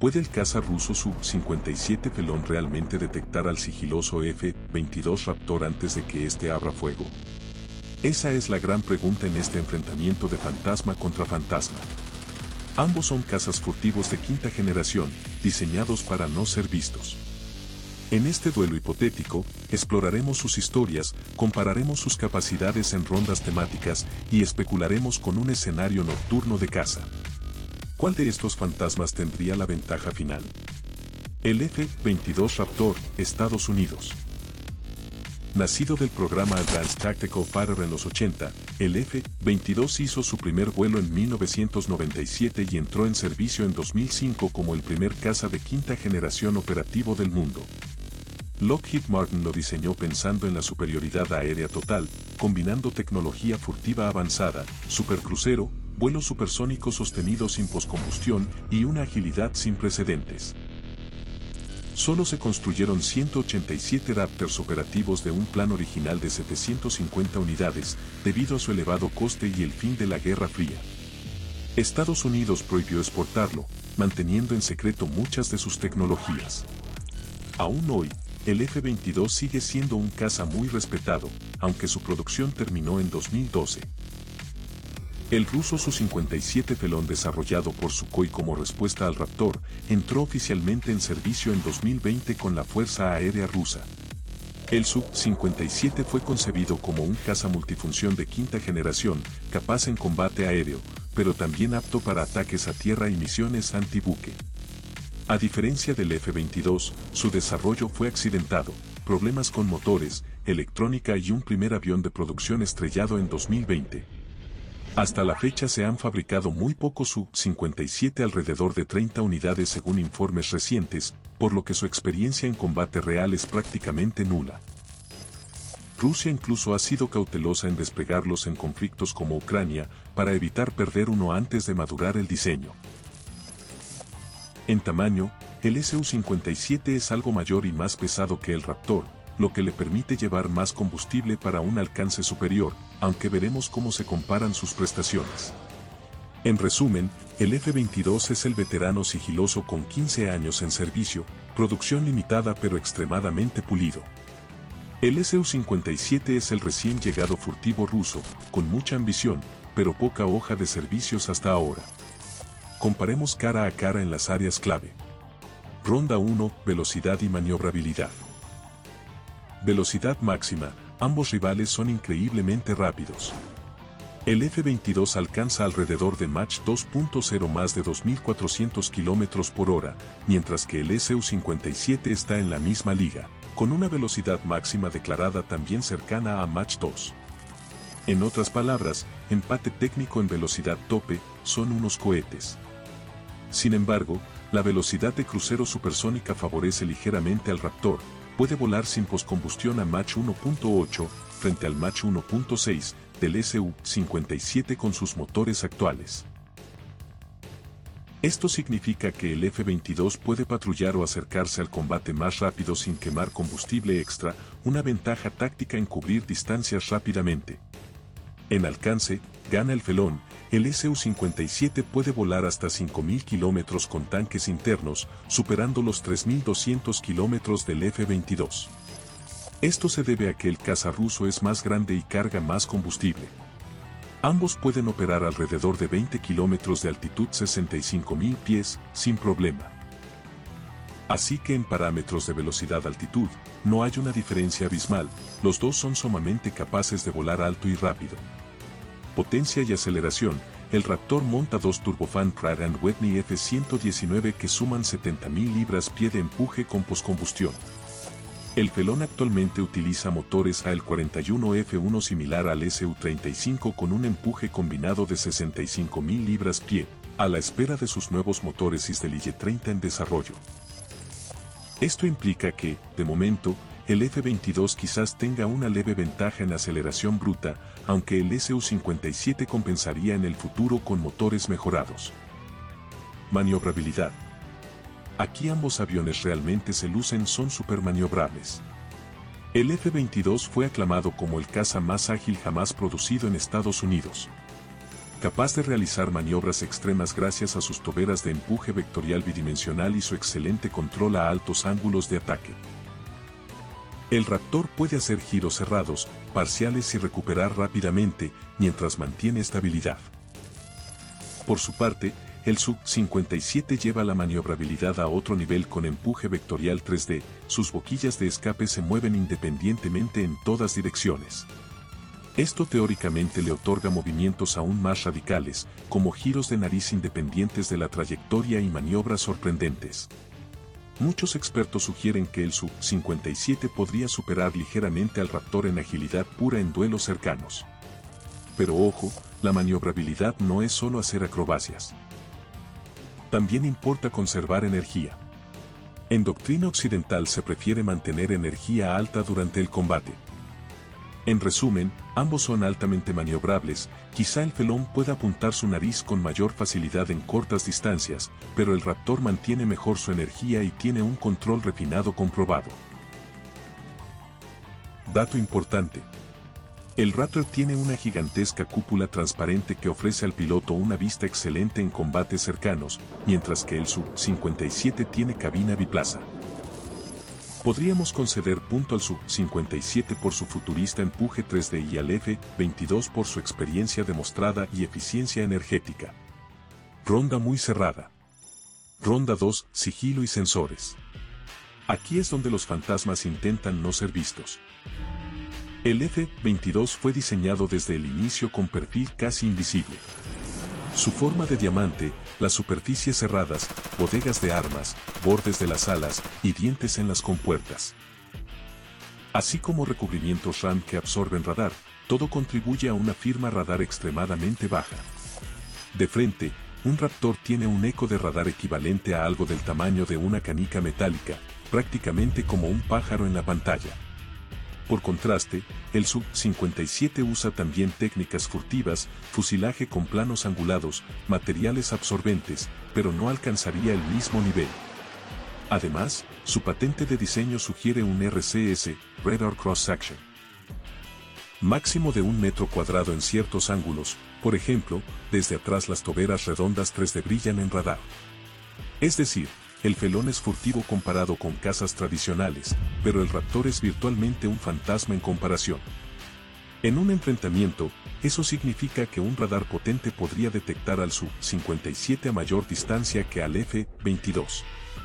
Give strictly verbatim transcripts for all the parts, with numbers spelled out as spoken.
¿Puede el caza ruso Su cincuenta y siete Felon realmente detectar al sigiloso F veintidós Raptor antes de que éste abra fuego? Esa es la gran pregunta en este enfrentamiento de fantasma contra fantasma. Ambos son cazas furtivos de quinta generación, diseñados para no ser vistos. En este duelo hipotético, exploraremos sus historias, compararemos sus capacidades en rondas temáticas y especularemos con un escenario nocturno de caza. ¿Cuál de estos fantasmas tendría la ventaja final? El F veintidós Raptor, Estados Unidos. Nacido del programa Advanced Tactical Fighter en los ochenta, el F veintidós hizo su primer vuelo en mil novecientos noventa y siete y entró en servicio en dos mil cinco como el primer caza de quinta generación operativo del mundo. Lockheed Martin lo diseñó pensando en la superioridad aérea total, combinando tecnología furtiva avanzada, supercrucero, vuelos supersónicos sostenidos sin poscombustión y una agilidad sin precedentes. Solo se construyeron ciento ochenta y siete Raptors operativos de un plan original de setecientas cincuenta unidades, debido a su elevado coste y el fin de la Guerra Fría. Estados Unidos prohibió exportarlo, manteniendo en secreto muchas de sus tecnologías. Aún hoy, el F veintidós sigue siendo un caza muy respetado, aunque su producción terminó en dos mil doce. El ruso Su cincuenta y siete Felon, desarrollado por Sukhoi como respuesta al Raptor, entró oficialmente en servicio en dos mil veinte con la Fuerza Aérea Rusa. El Su cincuenta y siete fue concebido como un caza multifunción de quinta generación, capaz en combate aéreo, pero también apto para ataques a tierra y misiones antibuque. A diferencia del F veintidós, su desarrollo fue accidentado, problemas con motores, electrónica y un primer avión de producción estrellado en dos mil veinte. Hasta la fecha se han fabricado muy pocos Su cincuenta y siete, alrededor de treinta unidades según informes recientes, por lo que su experiencia en combate real es prácticamente nula. Rusia incluso ha sido cautelosa en desplegarlos en conflictos como Ucrania, para evitar perder uno antes de madurar el diseño. En tamaño, el S U cincuenta y siete es algo mayor y más pesado que el Raptor, lo que le permite llevar más combustible para un alcance superior, aunque veremos cómo se comparan sus prestaciones. En resumen, el F veintidós es el veterano sigiloso con quince años en servicio, producción limitada pero extremadamente pulido. El S U cincuenta y siete es el recién llegado furtivo ruso, con mucha ambición, pero poca hoja de servicios hasta ahora. Comparemos cara a cara en las áreas clave. Ronda uno, velocidad y maniobrabilidad. Velocidad máxima, ambos rivales son increíblemente rápidos. El F veintidós alcanza alrededor de Mach dos punto cero más de dos mil cuatrocientos kilómetros por hora, mientras que el S U cincuenta y siete está en la misma liga, con una velocidad máxima declarada también cercana a Mach dos. En otras palabras, empate técnico en velocidad tope, son unos cohetes. Sin embargo, la velocidad de crucero supersónica favorece ligeramente al Raptor. Puede volar sin poscombustión a Mach uno punto ocho, frente al Mach uno punto seis, del S U cincuenta y siete con sus motores actuales. Esto significa que el F veintidós puede patrullar o acercarse al combate más rápido sin quemar combustible extra, una ventaja táctica en cubrir distancias rápidamente. En alcance, gana el Felon. El S U cincuenta y siete puede volar hasta cinco mil kilómetros con tanques internos, superando los tres mil doscientos kilómetros del F veintidós. Esto se debe a que el caza ruso es más grande y carga más combustible. Ambos pueden operar alrededor de veinte kilómetros de altitud, sesenta y cinco mil pies, sin problema. Así que en parámetros de velocidad-altitud, no hay una diferencia abismal, los dos son sumamente capaces de volar alto y rápido. Potencia y aceleración, el Raptor monta dos turbofan Pratt and Whitney F ciento diecinueve que suman setenta mil libras-pie de empuje con poscombustión. El Felon actualmente utiliza motores A L cuarenta y uno F uno similar al S U treinta y cinco con un empuje combinado de sesenta y cinco mil libras-pie, a la espera de sus nuevos motores Iseliche treinta en desarrollo. Esto implica que, de momento, el F veintidós quizás tenga una leve ventaja en aceleración bruta, aunque el S U cincuenta y siete compensaría en el futuro con motores mejorados. Maniobrabilidad. Aquí ambos aviones realmente se lucen, son supermaniobrables. El F veintidós fue aclamado como el caza más ágil jamás producido en Estados Unidos. capaz de realizar maniobras extremas gracias a sus toberas de empuje vectorial bidimensional y su excelente control a altos ángulos de ataque. El Raptor puede hacer giros cerrados, parciales y recuperar rápidamente, mientras mantiene estabilidad. Por su parte, el Su cincuenta y siete lleva la maniobrabilidad a otro nivel con empuje vectorial tres D, sus boquillas de escape se mueven independientemente en todas direcciones. Esto teóricamente le otorga movimientos aún más radicales, como giros de nariz independientes de la trayectoria y maniobras sorprendentes. Muchos expertos sugieren que el Su cincuenta y siete podría superar ligeramente al Raptor en agilidad pura en duelos cercanos. Pero ojo, la maniobrabilidad no es solo hacer acrobacias. También importa conservar energía. En doctrina occidental se prefiere mantener energía alta durante el combate. En resumen, ambos son altamente maniobrables, quizá el Felón pueda apuntar su nariz con mayor facilidad en cortas distancias, pero el Raptor mantiene mejor su energía y tiene un control refinado comprobado. Dato importante. El Raptor tiene una gigantesca cúpula transparente que ofrece al piloto una vista excelente en combates cercanos, mientras que el Su cincuenta y siete tiene cabina biplaza. Podríamos conceder punto al Su cincuenta y siete por su futurista empuje tres D y al F veintidós por su experiencia demostrada y eficiencia energética. Ronda muy cerrada. Ronda dos, sigilo y sensores. Aquí es donde los fantasmas intentan no ser vistos. El F veintidós fue diseñado desde el inicio con perfil casi invisible. Su forma de diamante, las superficies cerradas, bodegas de armas, bordes de las alas y dientes en las compuertas. Así como recubrimientos RAM que absorben radar, todo contribuye a una firma radar extremadamente baja. De frente, un Raptor tiene un eco de radar equivalente a algo del tamaño de una canica metálica, prácticamente como un pájaro en la pantalla. Por contraste, el Su cincuenta y siete usa también técnicas furtivas, fusilaje con planos angulados, materiales absorbentes, pero no alcanzaría el mismo nivel. Además, su patente de diseño sugiere un R C S, Radar Cross Section, máximo de un metro cuadrado en ciertos ángulos, por ejemplo, desde atrás las toberas redondas tres D brillan en radar. Es decir, el Felón es furtivo comparado con cazas tradicionales, pero el Raptor es virtualmente un fantasma en comparación. En un enfrentamiento, eso significa que un radar potente podría detectar al Su cincuenta y siete a mayor distancia que al F veintidós.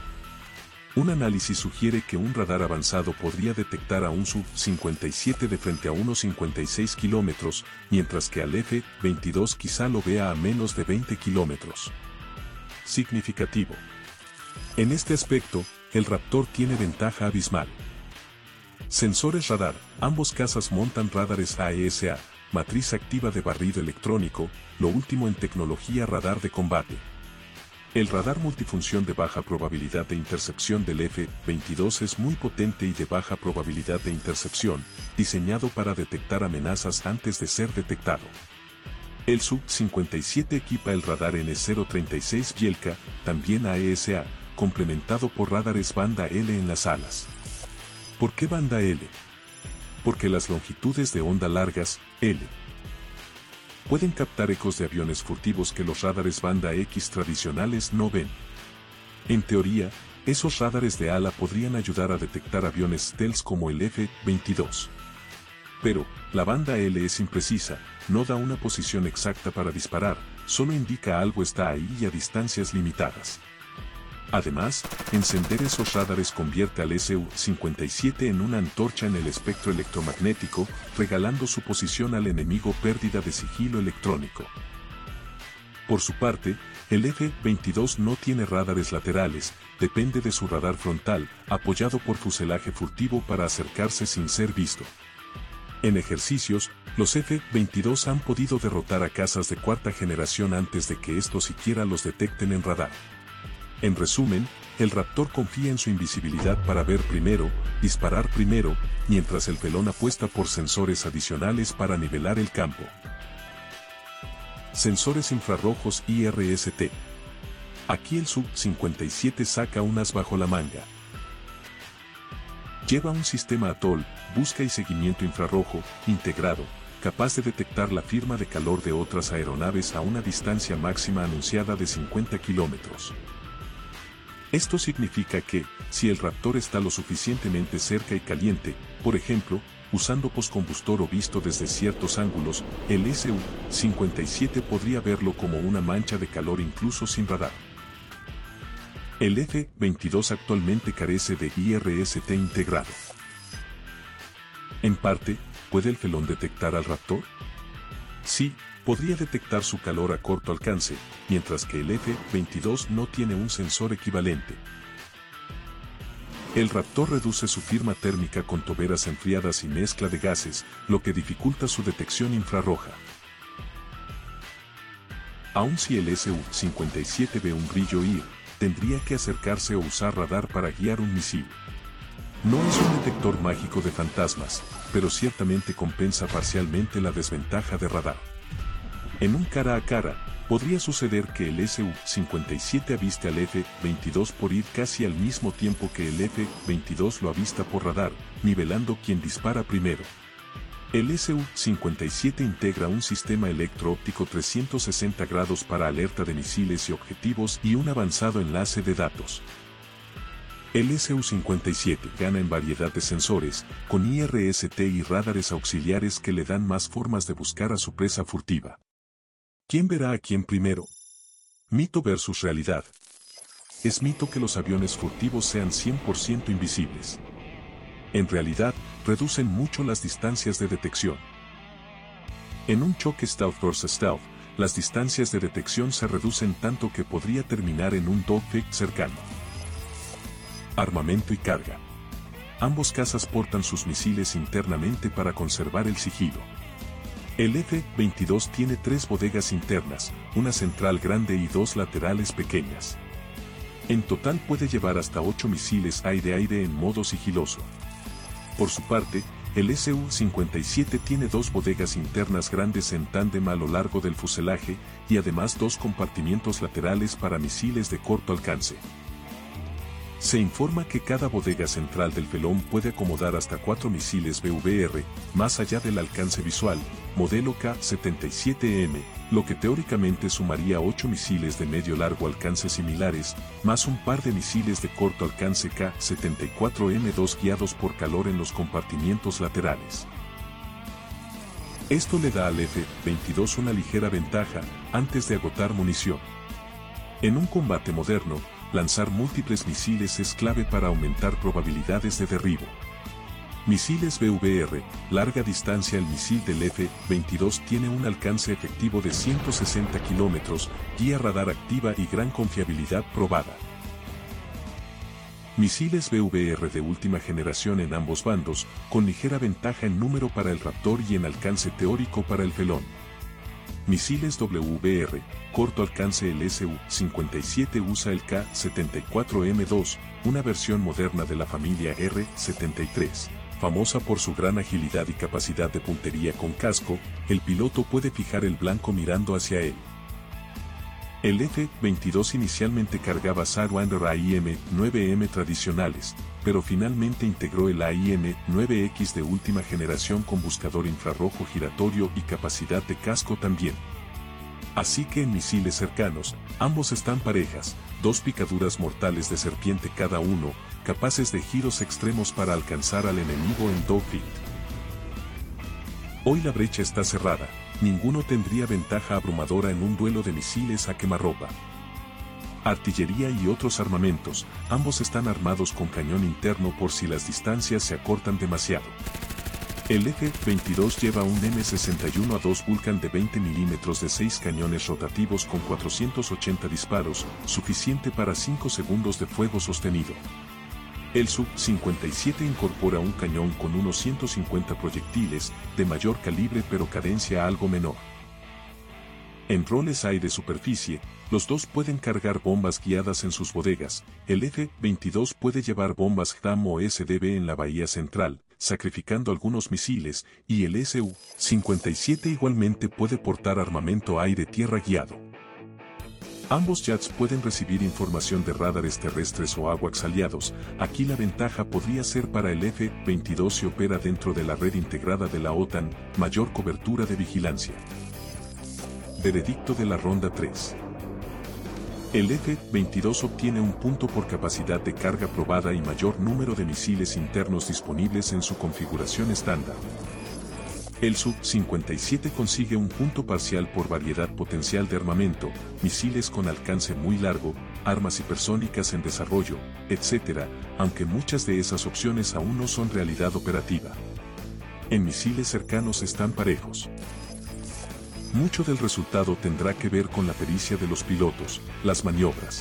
Un análisis sugiere que un radar avanzado podría detectar a un Su cincuenta y siete de frente a unos cincuenta y seis kilómetros, mientras que al F veintidós quizá lo vea a menos de veinte kilómetros. Significativo. En este aspecto, el Raptor tiene ventaja abismal. Sensores radar, ambos cazas montan radares A E S A, matriz activa de barrido electrónico, lo último en tecnología radar de combate. El radar multifunción de baja probabilidad de intercepción del F veintidós es muy potente y de baja probabilidad de intercepción, diseñado para detectar amenazas antes de ser detectado. El Su cincuenta y siete equipa el radar N cero treinta y seis Bielka, también A E S A, complementado por radares banda L en las alas. ¿Por qué banda L? Porque las longitudes de onda largas, L, pueden captar ecos de aviones furtivos que los radares banda X tradicionales no ven. En teoría, esos radares de ala podrían ayudar a detectar aviones stealth como el F veintidós. Pero, la banda L es imprecisa, no da una posición exacta para disparar, solo indica algo está ahí y a distancias limitadas. Además, encender esos radares convierte al S U cincuenta y siete en una antorcha en el espectro electromagnético, regalando su posición al enemigo pérdida de sigilo electrónico. Por su parte, el F veintidós no tiene radares laterales, depende de su radar frontal, apoyado por fuselaje furtivo para acercarse sin ser visto. En ejercicios, los F veintidós han podido derrotar a cazas de cuarta generación antes de que estos siquiera los detecten en radar. En resumen, el Raptor confía en su invisibilidad para ver primero, disparar primero, mientras el Felón apuesta por sensores adicionales para nivelar el campo. Sensores infrarrojos I R S T. Aquí el Su cincuenta y siete saca un as bajo la manga. Lleva un sistema atol, busca y seguimiento infrarrojo, integrado, capaz de detectar la firma de calor de otras aeronaves a una distancia máxima anunciada de cincuenta kilómetros. Esto significa que, si el Raptor está lo suficientemente cerca y caliente, por ejemplo, usando poscombustor o visto desde ciertos ángulos, el S U cincuenta y siete podría verlo como una mancha de calor incluso sin radar. El F veintidós actualmente carece de I R S T integrado. En parte, ¿puede el Phelon detectar al Raptor? Sí, podría detectar su calor a corto alcance, mientras que el F veintidós no tiene un sensor equivalente. El Raptor reduce su firma térmica con toberas enfriadas y mezcla de gases, lo que dificulta su detección infrarroja. Aun si el S U cincuenta y siete ve un brillo I R, tendría que acercarse o usar radar para guiar un misil. No es un detector mágico de fantasmas, pero ciertamente compensa parcialmente la desventaja de radar. En un cara a cara, podría suceder que el S U cincuenta y siete aviste al F veintidós por I R casi al mismo tiempo que el F veintidós lo avista por radar, nivelando quien dispara primero. El S U cincuenta y siete integra un sistema electro-óptico trescientos sesenta grados para alerta de misiles y objetivos y un avanzado enlace de datos. El S U cincuenta y siete gana en variedad de sensores, con I R S T y radares auxiliares que le dan más formas de buscar a su presa furtiva. ¿Quién verá a quién primero? Mito versus realidad. Es mito que los aviones furtivos sean cien por ciento invisibles. En realidad, reducen mucho las distancias de detección. En un choque stealth versus stealth, las distancias de detección se reducen tanto que podría terminar en un dogfight cercano. Armamento y carga. Ambos cazas portan sus misiles internamente para conservar el sigilo. El F veintidós tiene tres bodegas internas, una central grande y dos laterales pequeñas. En total puede llevar hasta ocho misiles aire-aire en modo sigiloso. Por su parte, el S U cincuenta y siete tiene dos bodegas internas grandes en tándem a lo largo del fuselaje y además dos compartimientos laterales para misiles de corto alcance. Se informa que cada bodega central del Phelon puede acomodar hasta cuatro misiles B V R, más allá del alcance visual, modelo K setenta y siete M, lo que teóricamente sumaría ocho misiles de medio largo alcance similares, más un par de misiles de corto alcance K setenta y cuatro M dos guiados por calor en los compartimientos laterales. Esto le da al F veintidós una ligera ventaja antes de agotar munición. En un combate moderno, lanzar múltiples misiles es clave para aumentar probabilidades de derribo. Misiles B V R, larga distancia. El misil del F veintidós tiene un alcance efectivo de ciento sesenta kilómetros, guía radar activa y gran confiabilidad probada. Misiles B V R de última generación en ambos bandos, con ligera ventaja en número para el Raptor y en alcance teórico para el Phelon. Misiles W V R, corto alcance. El S U cincuenta y siete usa el K setenta y cuatro M dos, una versión moderna de la familia R setenta y tres. Famosa por su gran agilidad y capacidad de puntería con casco, el piloto puede fijar el blanco mirando hacia él. El F veintidós inicialmente cargaba Sidewinder A I M nueve M tradicionales, pero finalmente integró el A I M nueve X de última generación con buscador infrarrojo giratorio y capacidad de casco también. Así que en misiles cercanos, ambos están parejas, dos picaduras mortales de serpiente cada uno, capaces de giros extremos para alcanzar al enemigo en dogfight. Hoy la brecha está cerrada, ninguno tendría ventaja abrumadora en un duelo de misiles a quemarropa. Artillería y otros armamentos, ambos están armados con cañón interno por si las distancias se acortan demasiado. El F veintidós lleva un M sesenta y uno A dos Vulcan de veinte milímetros de seis cañones rotativos con cuatrocientos ochenta disparos, suficiente para cinco segundos de fuego sostenido. El S U cincuenta y siete incorpora un cañón con unos ciento cincuenta proyectiles, de mayor calibre pero cadencia algo menor. En roles aire-superficie, los dos pueden cargar bombas guiadas en sus bodegas. El F veintidós puede llevar bombas G A M o S D B en la bahía central, sacrificando algunos misiles, y el S U cincuenta y siete igualmente puede portar armamento aire-tierra guiado. Ambos jets pueden recibir información de radares terrestres o AWACS aliados. Aquí la ventaja podría ser para el F veintidós si opera dentro de la red integrada de la OTAN, mayor cobertura de vigilancia. Veredicto de la ronda tres. El F veintidós obtiene un punto por capacidad de carga probada y mayor número de misiles internos disponibles en su configuración estándar. El S U cincuenta y siete consigue un punto parcial por variedad potencial de armamento, misiles con alcance muy largo, armas hipersónicas en desarrollo, etcétera, aunque muchas de esas opciones aún no son realidad operativa. En misiles cercanos están parejos. Mucho del resultado tendrá que ver con la pericia de los pilotos, las maniobras.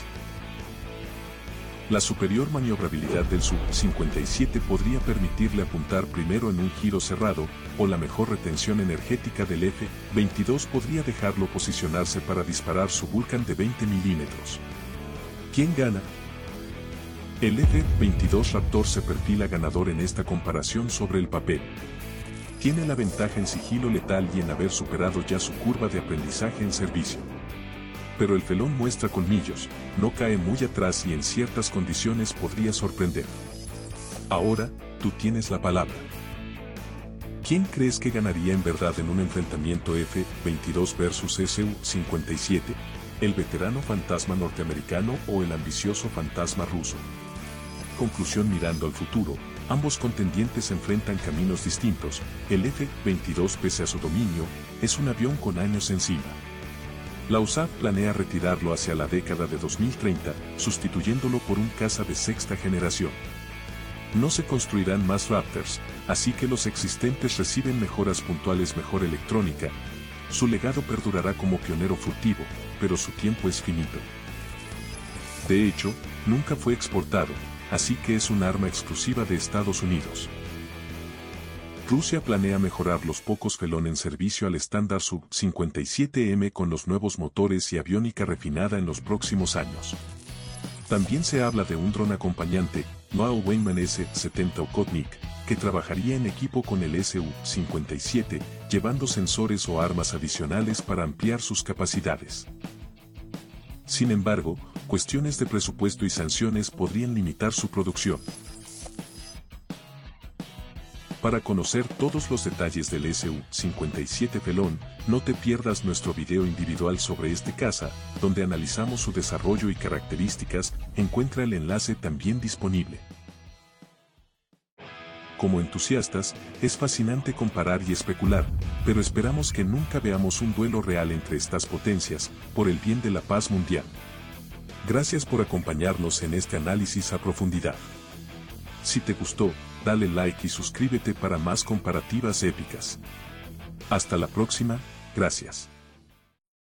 La superior maniobrabilidad del S U cincuenta y siete podría permitirle apuntar primero en un giro cerrado, o la mejor retención energética del F veintidós podría dejarlo posicionarse para disparar su Vulcan de veinte milímetros. ¿Quién gana? El F veintidós Raptor se perfila ganador en esta comparación sobre el papel. Tiene la ventaja en sigilo letal y en haber superado ya su curva de aprendizaje en servicio. Pero el felón muestra colmillos, no cae muy atrás y en ciertas condiciones podría sorprender. Ahora, tú tienes la palabra. ¿Quién crees que ganaría en verdad en un enfrentamiento F veintidós versus S U cincuenta y siete? ¿El veterano fantasma norteamericano o el ambicioso fantasma ruso? Conclusión: mirando al futuro, ambos contendientes enfrentan caminos distintos. El F veintidós, pese a su dominio, es un avión con años encima. La U S A F planea retirarlo hacia la década de dos mil treinta, sustituyéndolo por un caza de sexta generación. No se construirán más Raptors, así que los existentes reciben mejoras puntuales, mejor electrónica. Su legado perdurará como pionero furtivo, pero su tiempo es finito. De hecho, nunca fue exportado, así que es un arma exclusiva de Estados Unidos. Rusia planea mejorar los pocos felón en servicio al estándar S U cincuenta y siete M con los nuevos motores y aviónica refinada en los próximos años. También se habla de un dron acompañante, Noah Wayman S setenta Okhotnik, que trabajaría en equipo con el S U cincuenta y siete, llevando sensores o armas adicionales para ampliar sus capacidades. Sin embargo, cuestiones de presupuesto y sanciones podrían limitar su producción. Para conocer todos los detalles del S U cincuenta y siete Felón, no te pierdas nuestro video individual sobre este caza, donde analizamos su desarrollo y características. Encuentra el enlace también disponible. Como entusiastas, es fascinante comparar y especular, pero esperamos que nunca veamos un duelo real entre estas potencias, por el bien de la paz mundial. Gracias por acompañarnos en este análisis a profundidad. Si te gustó, dale like y suscríbete para más comparativas épicas. Hasta la próxima, gracias.